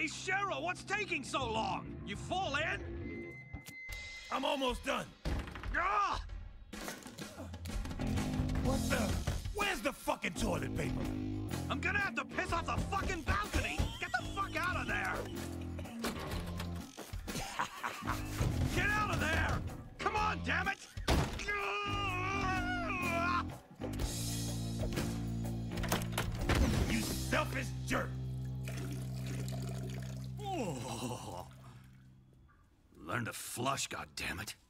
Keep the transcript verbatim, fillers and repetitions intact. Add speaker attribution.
Speaker 1: Hey, Shero, what's taking so long? You fall in?
Speaker 2: I'm almost done.
Speaker 1: Ah!
Speaker 2: What the? Where's the fucking toilet paper?
Speaker 1: I'm gonna have to piss off the fucking balcony! Get the fuck out of there! Get out of there! Come on, damn it!
Speaker 2: You selfish jerk!
Speaker 1: Oh. Learn to flush, goddammit.